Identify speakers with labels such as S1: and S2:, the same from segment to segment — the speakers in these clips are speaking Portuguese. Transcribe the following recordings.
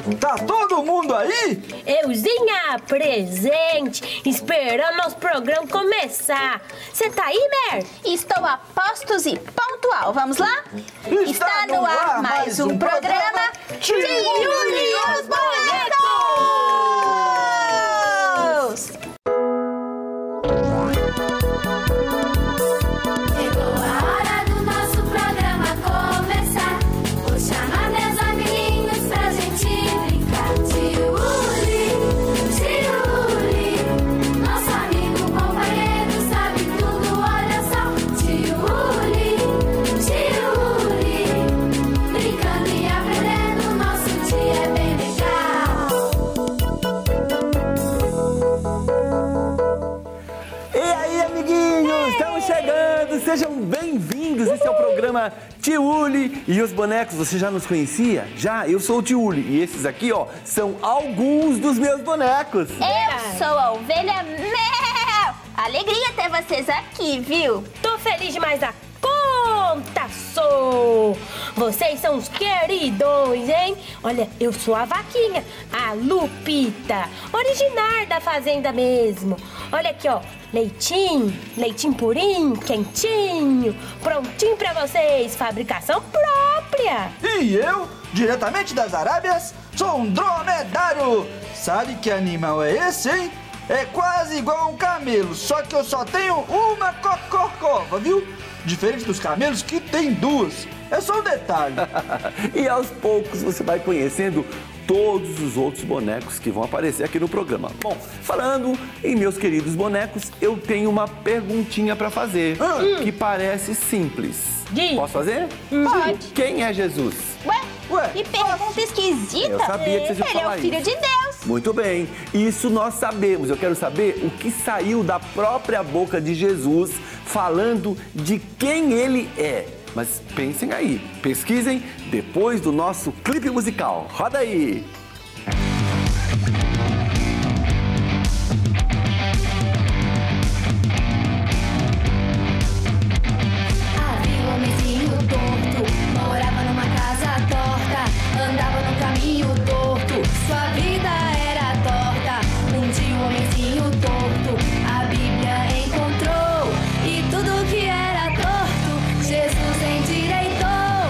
S1: Tá todo mundo aí?
S2: Euzinha presente, esperando nosso programa começar. Você tá aí, Mer?
S3: Estou a postos e pontual. Vamos lá? Está no ar mais um programa Tiuli e os Bonecos!
S4: Sejam bem-vindos, esse é o programa Tiuli e os Bonecos. Você já nos conhecia? Já? Eu sou o Tiuli e esses aqui, ó, são alguns dos meus bonecos.
S3: Eu sou a ovelha Mel. Alegria ter vocês aqui, viu?
S2: Tô feliz demais da conta, sou! Vocês são os queridões, hein? Olha, eu sou a vaquinha, a Lupita, originária da fazenda mesmo. Olha aqui, ó, leitinho purinho, quentinho, prontinho pra vocês, fabricação própria.
S1: E eu, diretamente das Arábias, sou um dromedário. Sabe que animal é esse, hein? É quase igual a um camelo, só que eu só tenho uma cocorcova, viu? Diferente dos camelos que tem duas. É só um detalhe.
S4: E aos poucos você vai conhecendo todos os outros bonecos que vão aparecer aqui no programa. Bom, falando em meus queridos bonecos, eu tenho uma perguntinha pra fazer, que parece simples. Posso fazer?
S3: Pode.
S4: Quem é Jesus?
S3: Ué, que pergunta esquisita.
S4: Eu sabia que vocês iam falar
S3: isso. Ele é o Filho de Deus.
S4: Muito bem, isso nós sabemos. Eu quero saber o que saiu da própria boca de Jesus falando de quem ele é. Mas pensem aí, pesquisem depois do nosso clipe musical. Roda aí!
S5: Havia um homenzinho torto, morava numa casa torta, andava no caminho torto, sua vida era torta. Um dia um homenzinho torto, a Bíblia encontrou, e tudo que era torto, Jesus endireitou.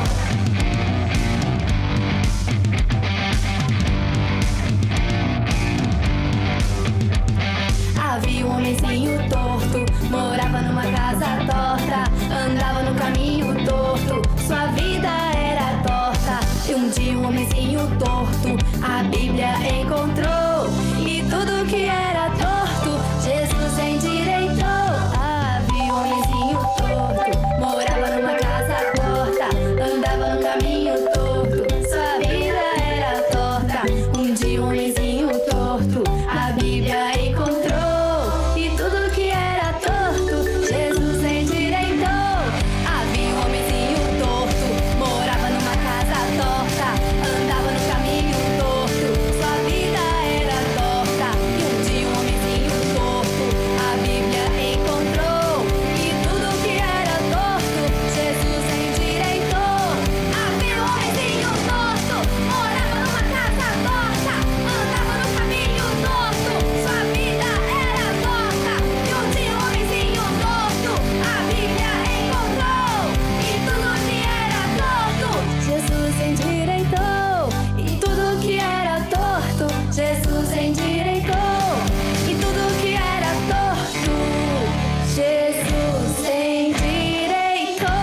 S5: Havia um homenzinho torto, morava numa casa torta, andava no caminho torto, sua vida era torta. E um dia um homenzinho torto, a Bíblia encontrou, e tudo que era torto, Jesus endireitou. Havia um homenzinho torto, morava numa casa torta, andava no caminho torto, sua vida era torta. Um dia um homenzinho torto, a Bíblia encontrou, e tudo que era torto, Jesus endireitou. Havia um homenzinho torto, morava numa casa torta, andava no caminho torto, sua vida era torta. E um dia um homenzinho torto, a Bíblia encontrou, e tudo que era torto, Jesus endireitou. Havia um homenzinho torto, morava numa casa torta, andava no caminho torto, sua vida era torta. E um dia um homenzinho torto, a Bíblia encontrou, e tudo que era torto, Jesus endireitou. E tudo que era torto, Jesus endireitou. E tudo que era torto, Jesus endireitou.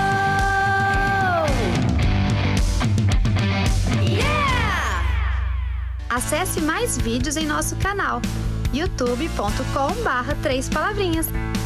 S5: Yeah!
S6: Acesse mais vídeos em nosso canal youtube.com/3palavrinhas.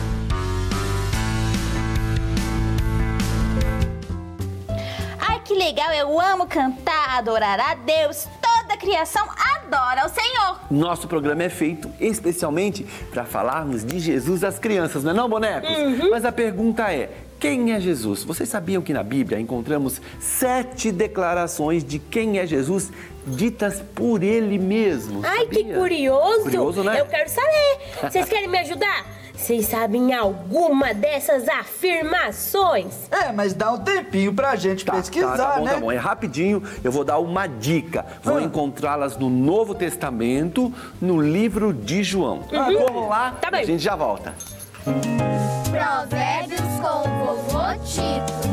S3: Ai, que legal, eu amo cantar, adorar a Deus. Toda a criação adora ao Senhor.
S4: Nosso programa é feito especialmente para falarmos de Jesus às crianças, não é não, bonecos? Mas a pergunta é, quem é Jesus? Vocês sabiam que na Bíblia encontramos 7 declarações de quem é Jesus ditas por ele mesmo?
S2: Ai,
S4: sabia?
S2: que curioso.
S4: Curioso, né?
S2: Eu quero saber. Vocês querem me ajudar? Vocês sabem alguma dessas afirmações?
S1: Mas dá um tempinho pra gente pesquisar,
S4: tá bom,
S1: né?
S4: Tá bom, é rapidinho. Eu vou dar uma dica. Vou encontrá-las no Novo Testamento, no livro de João. Vamos lá?
S2: Tá bem.
S4: A gente já volta.
S5: Provérbios com vovô Tito.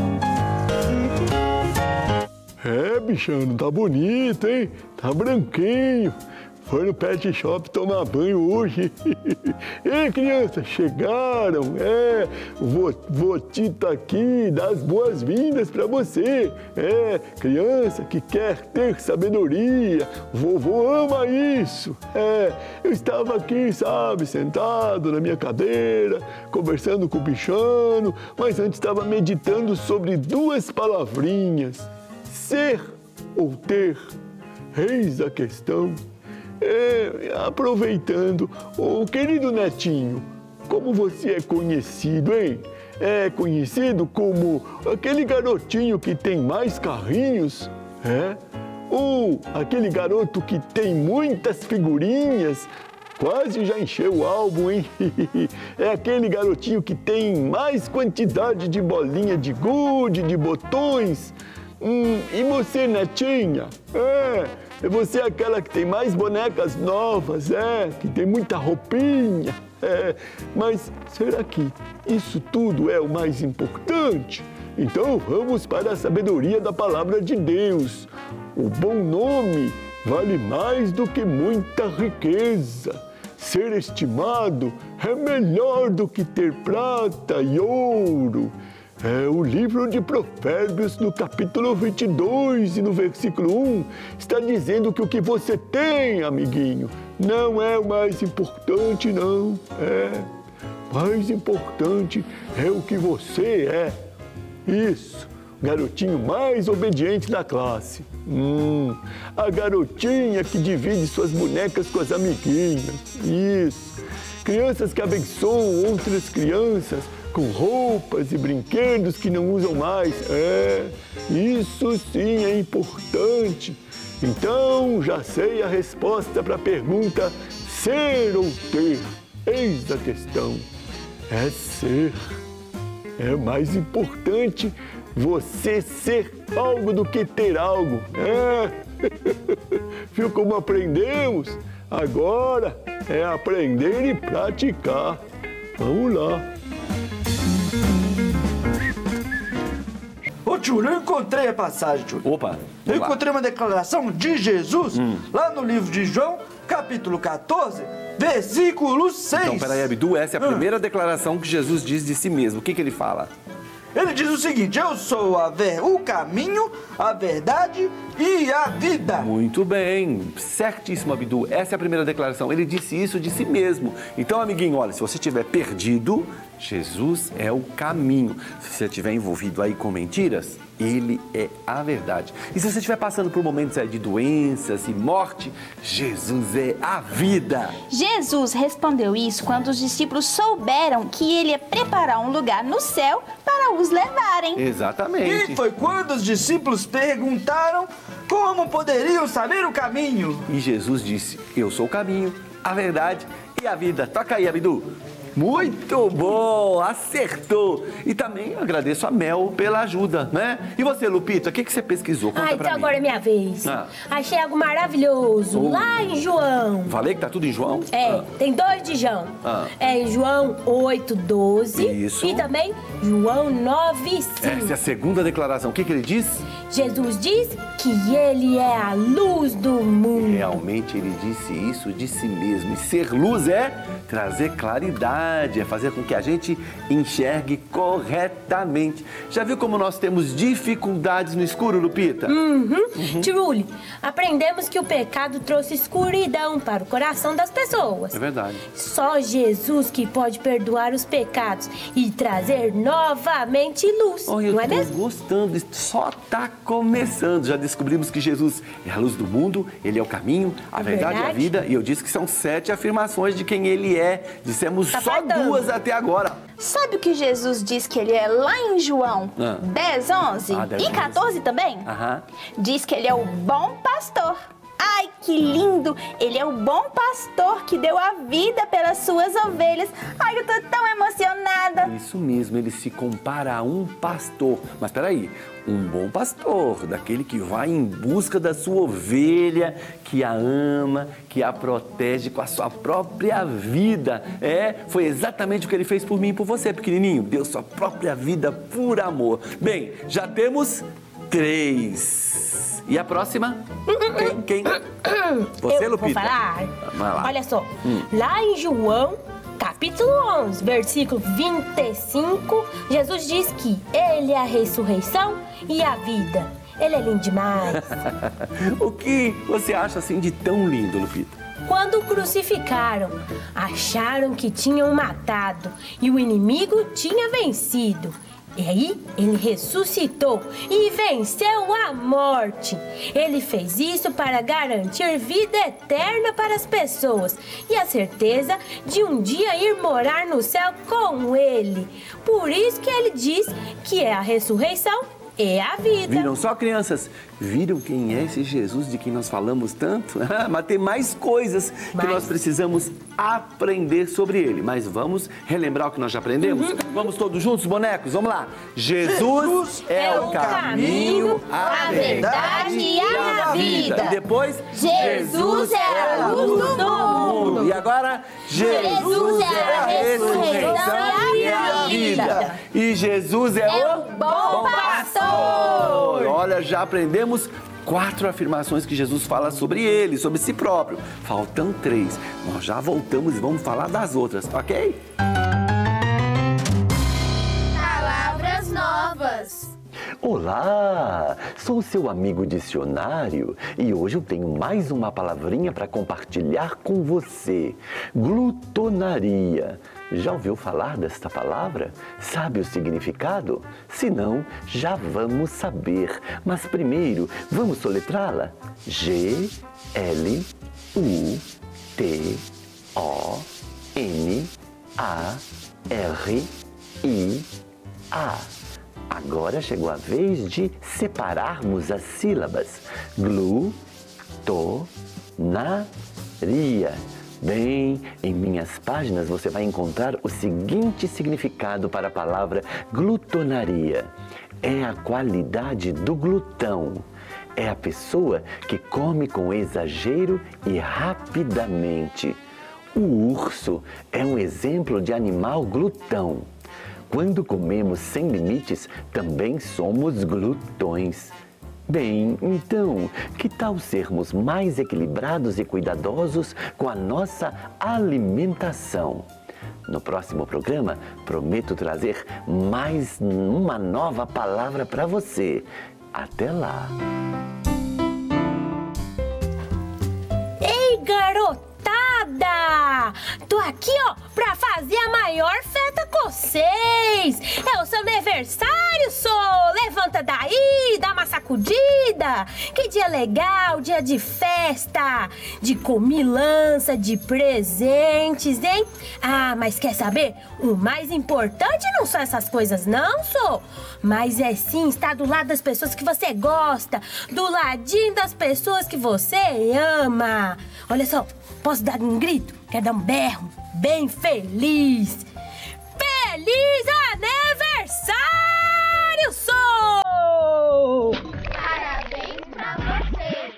S7: Bichano, tá bonito, hein? Tá branquinho. Foi no pet shop tomar banho hoje. Ei, crianças, chegaram. Vou Tito aqui, dá as boas-vindas pra você. Criança que quer ter sabedoria. Vovô ama isso. Eu estava aqui, sabe, sentado na minha cadeira, conversando com o bichano, mas antes estava meditando sobre duas palavrinhas. Ser ou ter? Eis a questão. Aproveitando, o querido netinho, como você é conhecido, hein? É conhecido como aquele garotinho que tem mais carrinhos? Ou aquele garoto que tem muitas figurinhas? Quase já encheu o álbum, hein? É aquele garotinho que tem mais quantidade de bolinha de gude, de botões? E você, netinha? Você é aquela que tem mais bonecas novas, que tem muita roupinha. Mas será que isso tudo é o mais importante? Então vamos para a sabedoria da palavra de Deus. O bom nome vale mais do que muita riqueza. Ser estimado é melhor do que ter prata e ouro. O livro de Provérbios, no capítulo 22 e no versículo 1, está dizendo que o que você tem, amiguinho, não é o mais importante, não. Mais importante é o que você é. Isso, garotinho mais obediente da classe. A garotinha que divide suas bonecas com as amiguinhas. Isso, crianças que abençoam outras crianças com roupas e brinquedos que não usam mais. Isso sim é importante. Então, já sei a resposta para a pergunta ser ou ter. Eis a questão. É ser. É mais importante você ser algo do que ter algo. Viu como aprendemos? Agora é aprender e praticar. Vamos lá.
S1: Ô, tio, eu encontrei a passagem, tio.
S4: Opa!
S1: Eu encontrei uma declaração de Jesus lá no livro de João, capítulo 14, versículo 6.
S4: Então, peraí, Abdu, essa é a primeira declaração que Jesus diz de si mesmo. O que ele fala?
S1: Ele diz o seguinte: eu sou o caminho, a verdade e a vida.
S4: Muito bem, certíssimo, Abdu. Essa é a primeira declaração. Ele disse isso de si mesmo. Então, amiguinho, olha, se você estiver perdido, Jesus é o caminho. Se você estiver envolvido aí com mentiras, Ele é a verdade. E se você estiver passando por momentos de doenças e morte, Jesus é a vida.
S3: Jesus respondeu isso quando os discípulos souberam que ele ia preparar um lugar no céu para os levarem.
S4: Exatamente.
S1: E foi quando os discípulos perguntaram como poderiam saber o caminho.
S4: E Jesus disse: eu sou o caminho, a verdade e a vida. Toca aí, Abdu. Muito bom, acertou. E também agradeço a Mel pela ajuda, né? E você, Lupita, o que você pesquisou? Conta pra
S2: então
S4: mim.
S2: agora é minha vez. Achei algo maravilhoso, lá em João.
S4: Falei que tá tudo em João?
S2: Tem 2 de João. É João 8:12.
S4: Isso.
S2: E também João 9:5.
S4: Essa é a segunda declaração. O que ele diz?
S2: Jesus diz que ele é a luz do mundo.
S4: Realmente ele disse isso de si mesmo. E ser luz é trazer claridade, é fazer com que a gente enxergue corretamente. Já viu como nós temos dificuldades no escuro, Lupita?
S2: Tiruli, aprendemos que o pecado trouxe escuridão para o coração das pessoas.
S4: É verdade.
S2: Só Jesus que pode perdoar os pecados e trazer novamente luz.
S4: Eu
S2: não é
S4: tô
S2: mesmo?
S4: gostando, isso só tá começando. Já descobrimos que Jesus é a luz do mundo, Ele é o caminho, a verdade e a vida. E eu disse que são 7 afirmações de quem Ele é. Dissemos só
S2: faltando
S4: 2 até agora.
S3: Sabe o que Jesus diz que ele é lá em João 10:11
S4: 10:11.
S3: e 14 também? Diz que ele é o bom pastor. Ai, que lindo! Ele é o bom pastor que deu a vida pelas suas ovelhas. Ai, eu tô tão emocionada.
S4: Isso mesmo, ele se compara a um pastor. Mas peraí, um bom pastor, daquele que vai em busca da sua ovelha, que a ama, que a protege com a sua própria vida. Foi exatamente o que ele fez por mim e por você, pequenininho. Deu sua própria vida por amor. Bem, já temos 3. E a próxima? Quem? Você,
S2: eu
S4: Lupita?
S2: vou falar.
S4: Vai lá.
S2: Olha só, lá em João, capítulo 11, versículo 25, Jesus diz que Ele é a ressurreição e a vida. Ele é lindo demais.
S4: O que você acha assim de tão lindo, Lupita?
S2: Quando o crucificaram, acharam que tinham matado e o inimigo tinha vencido. E aí, ele ressuscitou e venceu a morte. Ele fez isso para garantir vida eterna para as pessoas e a certeza de um dia ir morar no céu com ele. Por isso que ele diz que é a ressurreição e a vida.
S4: Viram só, crianças? Viram quem é esse Jesus de quem nós falamos tanto? Mas tem mais coisas que nós precisamos aprender sobre ele. Mas vamos relembrar o que nós já aprendemos? Vamos todos juntos, bonecos? Vamos lá. Jesus é o caminho, a verdade e a vida. E depois,
S3: Jesus é a luz do mundo.
S4: E agora, Jesus é a ressurreição e a vida. E Jesus é o
S3: bom pastor.
S4: Olha, já aprendemos 4 afirmações que Jesus fala sobre ele, sobre si próprio. Faltam 3. Nós já voltamos e vamos falar das outras, ok?
S5: Palavras novas.
S8: Olá, sou seu amigo dicionário e hoje eu tenho mais uma palavrinha para compartilhar com você. Glutonaria. Já ouviu falar desta palavra? Sabe o significado? Se não, já vamos saber. Mas primeiro, vamos soletrá-la? G-L-U-T-O-N-A-R-I-A. Agora chegou a vez de separarmos as sílabas. Glutonaria. Bem, em minhas páginas você vai encontrar o seguinte significado para a palavra glutonaria. É a qualidade do glutão. É a pessoa que come com exagero e rapidamente. O urso é um exemplo de animal glutão. Quando comemos sem limites, também somos glutões. Bem, então, que tal sermos mais equilibrados e cuidadosos com a nossa alimentação? No próximo programa, prometo trazer mais uma nova palavra para você. Até lá!
S2: Ei, garotada! Tô aqui, ó, pra fazer a maior festa com vocês! É o seu aniversário, sou! Levanta daí, dá uma sacudida! Que dia legal, dia de festa! De comilança, de presentes, hein? Ah, mas quer saber? O mais importante não são essas coisas, não, sou! Mas é sim estar do lado das pessoas que você gosta, do ladinho das pessoas que você ama! Olha só, posso dar um grito? Quer dar um berro? Bem feliz! Feliz aniversário, sou!
S5: Parabéns pra você.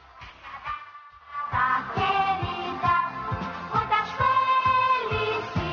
S5: Querida, muitas felicidades.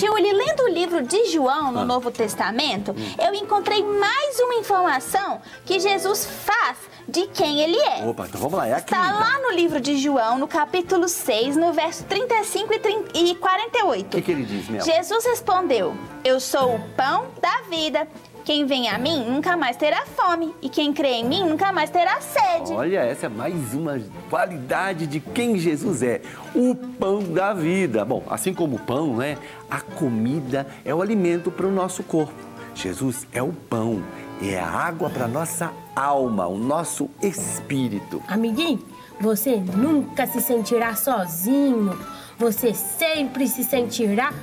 S3: Tio Uli, lendo o livro de João no Novo Testamento, eu encontrei mais uma informação que Jesus faz de quem ele é.
S4: Opa, então vamos lá, é aqui.
S3: Está lá no livro de João, no capítulo 6, no verso 35 e 48.
S4: O que ele diz, Mel?
S3: Jesus respondeu: eu sou o pão da vida. Quem vem a mim nunca mais terá fome, e quem crê em mim nunca mais terá sede.
S4: Olha, essa é mais uma qualidade de quem Jesus é, o pão da vida. Bom, assim como o pão, né, a comida é o alimento para o nosso corpo. Jesus é o pão, é a água para a nossa alma, o nosso espírito.
S2: Amiguinho, você nunca se sentirá sozinho. Você sempre se sentirá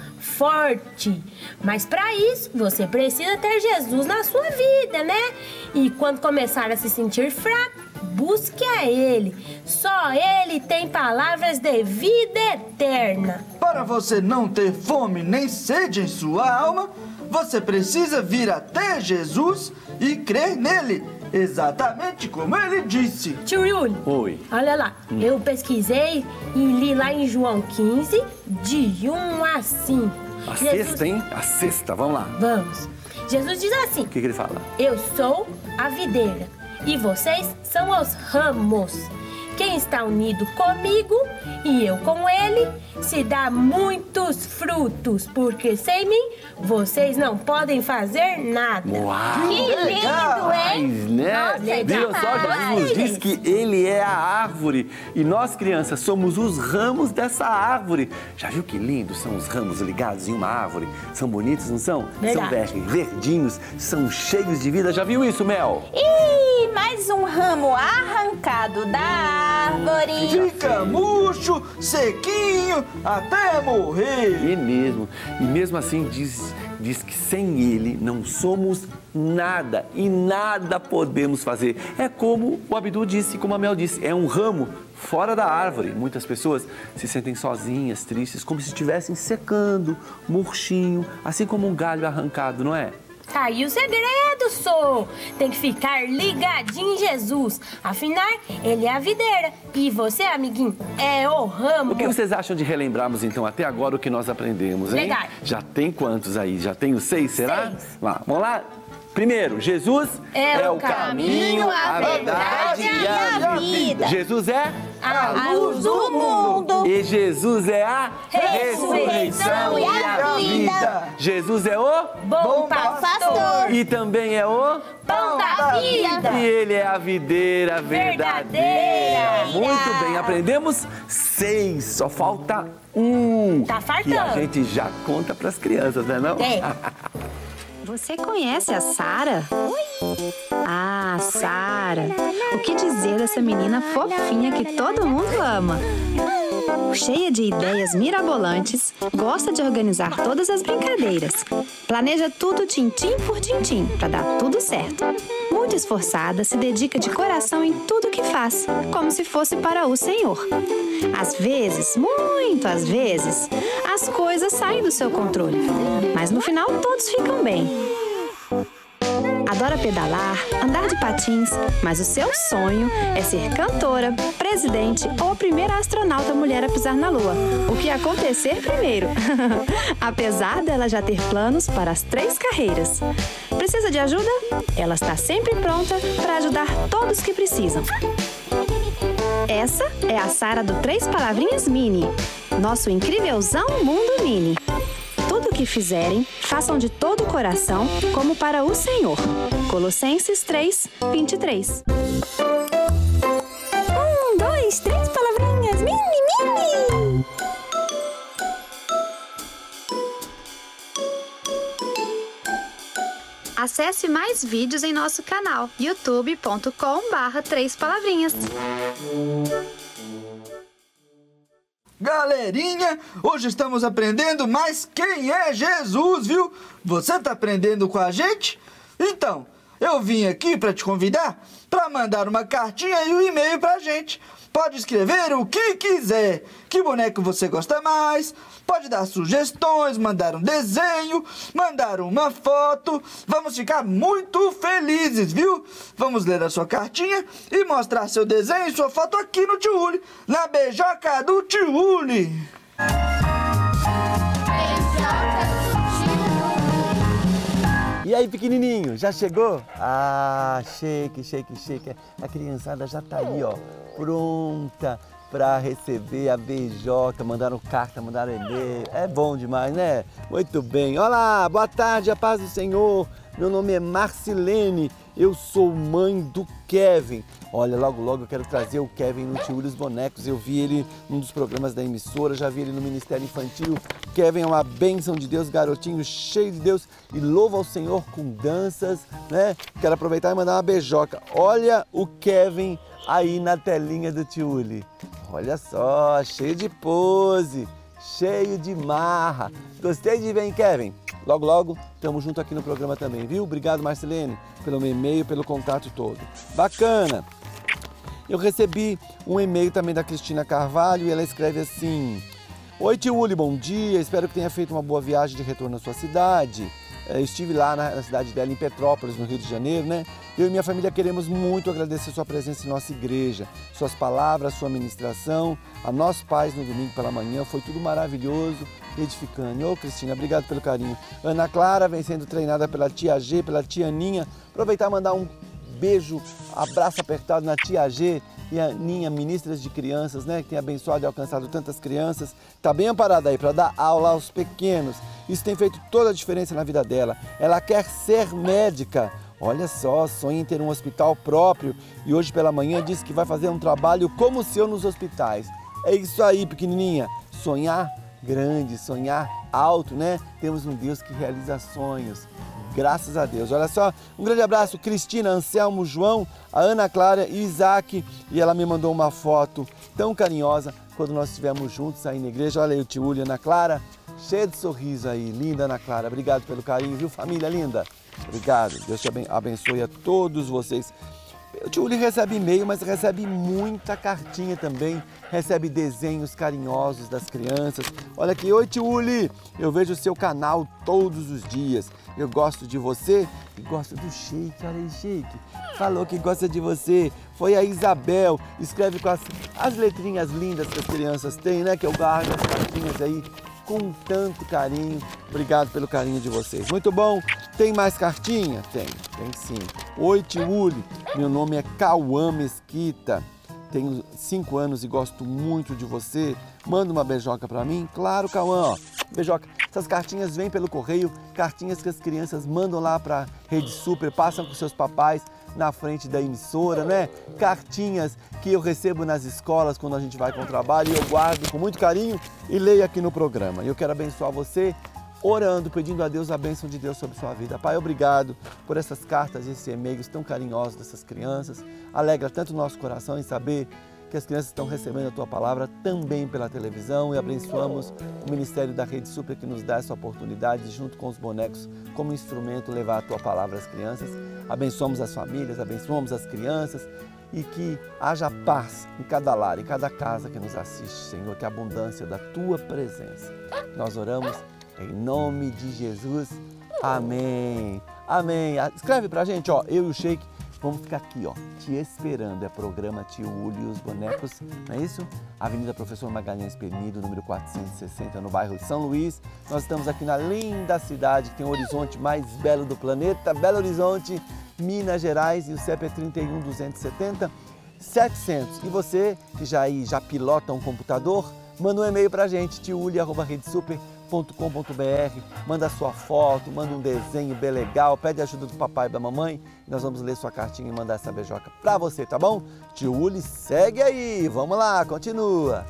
S2: forte. Mas para isso, você precisa ter Jesus na sua vida, né? E quando começar a se sentir fraco, busque a Ele. Só Ele tem palavras de vida eterna.
S1: Para você não ter fome nem sede em sua alma, você precisa vir até Jesus e crer nele, exatamente como ele disse.
S2: Tio Yuli,
S4: Oi.
S2: olha lá, eu pesquisei e li lá em João 15, de 1 a 5.
S4: A sexta, hein? A sexta, vamos lá.
S2: Vamos. Jesus diz assim:
S4: O que ele fala?
S2: eu sou a videira e vocês são os ramos. Quem está unido comigo e eu com ele, se dá muitos frutos, porque sem mim vocês não podem fazer nada.
S4: Uau!
S3: Que lindo, hein?
S4: Mas, né? Viu só, Jesus diz que ele é a árvore e nós, crianças, somos os ramos dessa árvore. Já viu que lindos são os ramos ligados em uma árvore? São bonitos, não são?
S2: Verdade.
S4: São verdinhos, são cheios de vida. Já viu isso, Mel?
S3: E mais um ramo arrancado da árvore.
S1: Fica murcho, sequinho, até morrer.
S4: E mesmo assim diz que sem ele não somos nada e nada podemos fazer. É como o Abdu disse, como a Mel disse, é um ramo fora da árvore. Muitas pessoas se sentem sozinhas, tristes, como se estivessem secando, murchinho, assim como um galho arrancado, não é?
S2: Tá aí o segredo, sou. Tem que ficar ligadinho em Jesus. Afinal, ele é a videira. E você, amiguinho, é o ramo.
S4: O que vocês acham de relembrarmos, então, até agora o que nós aprendemos, hein?
S2: Legal.
S4: Já tem quantos aí? Já tem os 6, será?
S2: 6.
S4: Vamos lá? Primeiro, Jesus
S2: é o caminho,
S3: a verdade e a vida.
S4: Jesus é
S3: a luz do mundo.
S4: E Jesus é a
S3: ressurreição e a vida.
S4: Jesus é o
S2: bom pastor.
S4: E também é o
S2: pão da vida.
S4: E ele é a videira verdadeira. Muito bem, aprendemos 6, só falta 1.
S2: Tá fartando.
S4: Que a gente já conta para as crianças, né não?
S2: É.
S6: Você conhece a Sara? Ah, Sara. O que dizer dessa menina fofinha que todo mundo ama? Cheia de ideias mirabolantes, gosta de organizar todas as brincadeiras. Planeja tudo tintim por tintim para dar tudo certo. Muito esforçada, se dedica de coração em tudo que faz, como se fosse para o Senhor. Às vezes, muito às vezes, as coisas saem do seu controle, mas no final todos ficam bem. Adora pedalar, andar de patins, mas o seu sonho é ser cantora, presidente ou a primeira astronauta mulher a pisar na Lua. O que acontecer primeiro. Apesar dela já ter planos para as 3 carreiras. Precisa de ajuda? Ela está sempre pronta para ajudar todos que precisam. Essa é a Sara do 3 Palavrinhas Mini, nosso incrívelzão mundo mini. Tudo o que fizerem, façam de todo o coração, como para o Senhor. Colossenses 3, 23. 1, 2, 3 palavrinhas mini. Acesse mais vídeos em nosso canal, youtube.com/3palavrinhas.
S1: Galerinha, hoje estamos aprendendo mais quem é Jesus, viu? Você tá aprendendo com a gente? Então, eu vim aqui para te convidar para mandar uma cartinha e um e-mail pra gente. Pode escrever o que quiser. Que boneco você gosta mais? Pode dar sugestões, mandar um desenho, mandar uma foto. Vamos ficar muito felizes, viu? Vamos ler a sua cartinha e mostrar seu desenho e sua foto aqui no Tio Uli, na beijoca do Tio Uli.
S5: Beijoca
S4: aí, pequenininho, já chegou? Ah, shake. A criançada já tá aí, ó, pronta para receber a beijoca. Mandaram carta, mandaram e-mail. É bom demais, né? Muito bem. Olá, boa tarde, a paz do Senhor. Meu nome é Marcilene, eu sou mãe do Kevin. Olha, logo eu quero trazer o Kevin no Tio Willy os Bonecos. Eu vi ele num dos programas da emissora, já vi ele no Ministério Infantil. Kevin é uma bênção de Deus, garotinho cheio de Deus e louva ao Senhor com danças, né? Quero aproveitar e mandar uma beijoca. Olha o Kevin aí na telinha do Tio Willy. Olha só, cheio de pose, cheio de marra. Gostei de ver, hein, Kevin? Logo, estamos junto aqui no programa também, viu? Obrigado, Marcilene, pelo meu e-mail, pelo contato todo. Bacana! Eu recebi um e-mail também da Cristina Carvalho e ela escreve assim: Oi, Tio Willy, bom dia, espero que tenha feito uma boa viagem de retorno à sua cidade. Eu estive lá na cidade dela, em Petrópolis, no Rio de Janeiro, né? Eu e minha família queremos muito agradecer sua presença em nossa igreja, suas palavras, sua ministração, a nós pais no domingo pela manhã, foi tudo maravilhoso, edificante. Ô, Cristina, obrigado pelo carinho. Ana Clara vem sendo treinada pela tia G, pela tia Aninha. Aproveitar e mandar um beijo, abraço apertado na tia G e a Aninha, ministras de crianças, né? Que tem abençoado e alcançado tantas crianças. Tá bem amparada aí para dar aula aos pequenos. Isso tem feito toda a diferença na vida dela. Ela quer ser médica. Olha só, sonha em ter um hospital próprio e hoje pela manhã disse que vai fazer um trabalho como o seu nos hospitais. É isso aí, pequenininha. Sonhar grande, sonhar alto, né? Temos um Deus que realiza sonhos. Graças a Deus. Olha só, um grande abraço, Cristina, Anselmo, João, a Ana Clara e Isaac. E ela me mandou uma foto tão carinhosa quando nós estivemos juntos aí na igreja. Olha aí o Tio Willy, Ana Clara, cheia de sorriso aí. Linda, Ana Clara. Obrigado pelo carinho, viu, família linda? Obrigado. Deus te abençoe a todos vocês. O Tio Willy recebe e-mail, mas recebe muita cartinha também. Recebe desenhos carinhosos das crianças. Olha aqui, oi, Tio Willy, eu vejo o seu canal todos os dias. Eu gosto de você e gosto do Shake. Olha aí, Shake. Falou que gosta de você. Foi a Isabel. Escreve com as letrinhas lindas que as crianças têm, né? Que eu guardo as cartinhas aí com tanto carinho. Obrigado pelo carinho de vocês. Muito bom. Tem mais cartinha? Tem sim. Oi, Tio Willy. Meu nome é Cauã Mesquita. Tenho 5 anos e gosto muito de você. Manda uma beijoca pra mim? Claro, Cauã, ó. Beijoca. Essas cartinhas vêm pelo correio, cartinhas que as crianças mandam lá pra Rede Super, passam com seus papais na frente da emissora, né? Cartinhas que eu recebo nas escolas quando a gente vai com o trabalho e eu guardo com muito carinho e leio aqui no programa. E eu quero abençoar você orando, pedindo a Deus a bênção de Deus sobre sua vida. Pai, obrigado por essas cartas e esses e-mails tão carinhosos dessas crianças. Alegra tanto o nosso coração em saber que as crianças estão recebendo a Tua palavra também pela televisão e abençoamos o Ministério da Rede Super que nos dá essa oportunidade de, junto com os bonecos, como instrumento, levar a Tua palavra às crianças. Abençoamos as famílias, abençoamos as crianças e que haja paz em cada lar, em cada casa que nos assiste, Senhor, que a abundância da Tua presença. Nós oramos em nome de Jesus. Amém. Amém. Escreve pra gente, ó, eu e o Shake vamos ficar aqui, ó, te esperando. É programa Tio Willy e os Bonecos, não é isso? Avenida Professor Magalhães Penido, número 460, no bairro de São Luís. Nós estamos aqui na linda cidade que tem o horizonte mais belo do planeta, Belo Horizonte, Minas Gerais, e o CEP é 31 270 700. E você que já pilota um computador, manda um e-mail pra gente, tiuli@redesuper.com.br, manda a sua foto, manda um desenho bem legal, pede ajuda do papai e da mamãe e nós vamos ler sua cartinha e mandar essa beijoca pra você, tá bom? Tio Willy, segue aí, vamos lá, continua.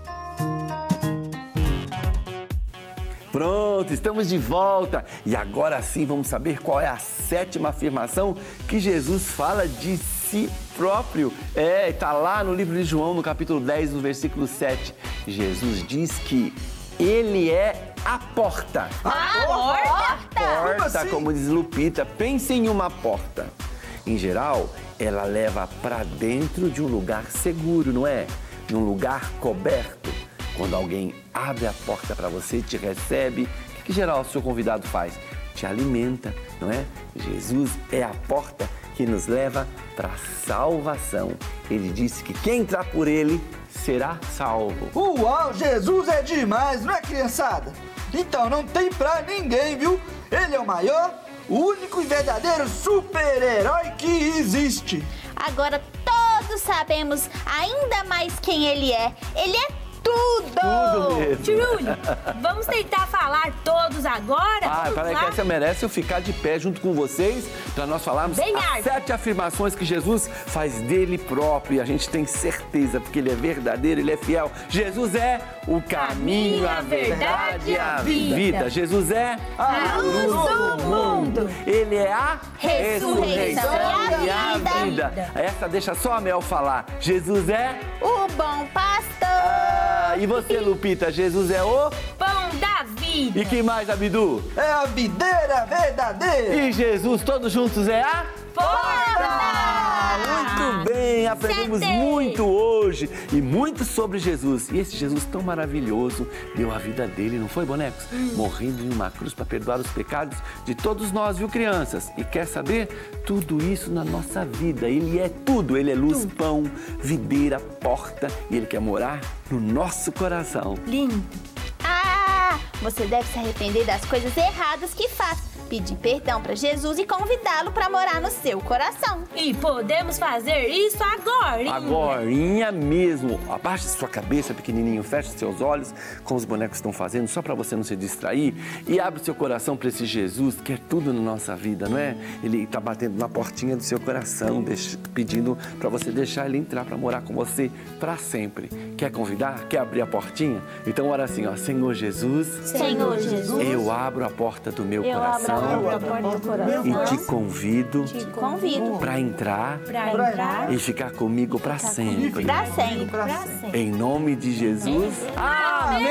S4: Pronto, estamos de volta e agora sim vamos saber qual é a 7ª afirmação que Jesus fala de si próprio. Está lá no livro de João, no capítulo 10, no versículo 7. Jesus diz que Ele é a porta.
S3: A
S4: Porta, como diz Lupita, pense em uma porta. Em geral, ela leva para dentro de um lugar seguro, não é? Num lugar coberto. Quando alguém abre a porta para você, te recebe, o que geral o seu convidado faz? Te alimenta, não é? Jesus é a porta que nos leva para a salvação. Ele disse que quem entrar por Ele será salvo.
S1: Uau, Jesus é demais, não é, criançada? Então não tem pra ninguém, viu? Ele é o maior, o único e verdadeiro super-herói que existe.
S3: Agora todos sabemos ainda mais quem ele é. Ele é tudo!
S4: Tudo mesmo.
S2: Júlio, vamos tentar falar todos agora? Vamos
S4: peraí,
S2: lá?
S4: que essa merece eu ficar de pé junto com vocês para nós falarmos
S2: Bem,
S4: as
S2: Arthur.
S4: 7 afirmações que Jesus faz dele próprio. E a gente tem certeza, porque ele é verdadeiro, ele é fiel. Jesus é o caminho, a verdade e a vida. Jesus é
S3: a luz do mundo.
S4: Ele é a
S3: Ressurreição
S4: e a vida. Essa deixa só a Mel falar. Jesus é
S3: o bom pastor.
S4: E você, Lupita, Jesus é o
S2: Pão da vida.
S4: E quem mais, Abidu?
S1: É a videira verdadeira.
S4: E Jesus, todos juntos é a Muito bem, aprendemos muito hoje e muito sobre Jesus. E esse Jesus tão maravilhoso deu a vida dele, não foi, bonecos? Morrendo em uma cruz para perdoar os pecados de todos nós, viu, crianças? E quer saber? Tudo isso na nossa vida. Ele é tudo. Ele é luz, pão, videira, porta. E ele quer morar no nosso coração.
S2: Lindo.
S3: Você deve se arrepender das coisas erradas que faz. Pedir perdão para Jesus e convidá-lo para morar no seu coração.
S2: E podemos fazer isso agora.
S4: Agorinha mesmo. Abaixe sua cabeça, pequenininho, feche seus olhos, como os bonecos estão fazendo, só para você não se distrair. E abre seu coração para esse Jesus, que é tudo na nossa vida, não é? Ele está batendo na portinha do seu coração, pedindo para você deixar ele entrar para morar com você para sempre. Quer convidar? Quer abrir a portinha? Então ora assim, ó. Senhor Jesus.
S3: Senhor Jesus.
S4: Eu abro a porta do meu coração. E te convido para entrar e ficar comigo para sempre.
S3: Para sempre.
S4: Em nome de Jesus. Amém!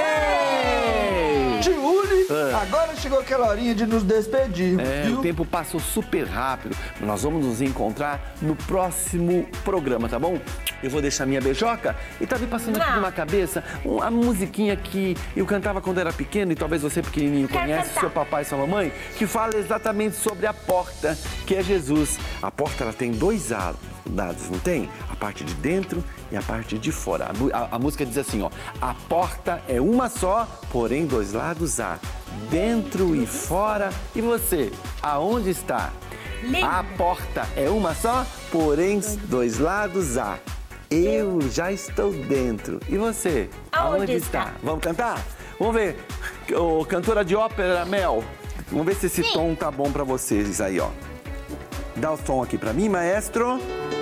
S1: Tio Uli, agora chegou aquela horinha de nos despedir.
S4: O tempo passou super rápido. Nós vamos nos encontrar no próximo programa, tá bom? Eu vou deixar minha beijoca e tá me passando aqui na cabeça uma musiquinha que eu cantava quando era pequeno e talvez você pequenininho conhece, seu papai e sua mamãe, que fala exatamente sobre a porta, que é Jesus. A porta, ela tem 2 lados, não tem? A parte de dentro e a parte de fora. A música diz assim, ó. A porta é uma só, porém 2 lados há. Dentro e fora. E você, aonde está?
S2: Lindo.
S4: A porta é uma só, porém 2 lados há. Eu já estou dentro. E você?
S2: Aonde está?
S4: Vamos cantar? Vamos ver. Cantora de ópera, Mel. Vamos ver se esse tom tá bom pra vocês aí, ó. Dá o som aqui pra mim, maestro.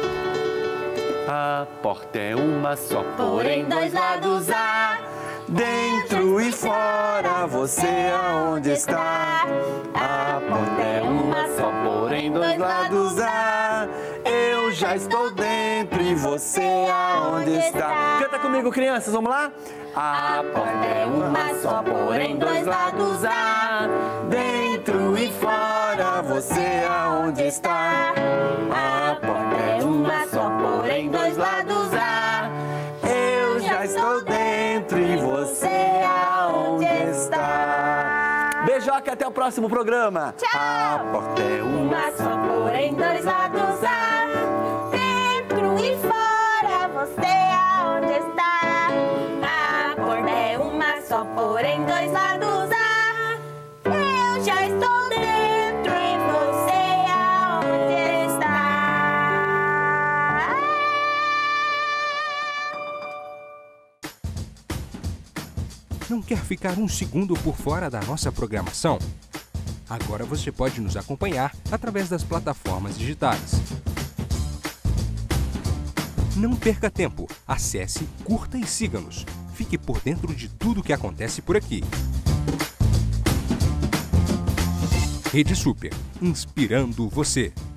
S4: A porta é uma só, porém 2 lados há. Dentro e fora, você aonde está? A porta é uma só, porém 2 lados há. Eu já estou dentro e você aonde está? Canta comigo, crianças, vamos lá? A porta é uma só, porém 2 lados há. Dentro e fora, você aonde está? A porta é uma só, porém 2 lados há. Eu já estou dentro e você aonde está? Beijoca, até o próximo programa.
S3: Tchau.
S4: A porta é uma só,
S3: porém 2 lados há. Dentro e fora, você aonde está? A porta é uma só, porém 2 lados há. Eu já estou dentro e você aonde está?
S9: Não quer ficar um segundo por fora da nossa programação? Agora você pode nos acompanhar através das plataformas digitais. Não perca tempo. Acesse, curta e siga-nos. Fique por dentro de tudo que acontece por aqui. Rede Super, inspirando você.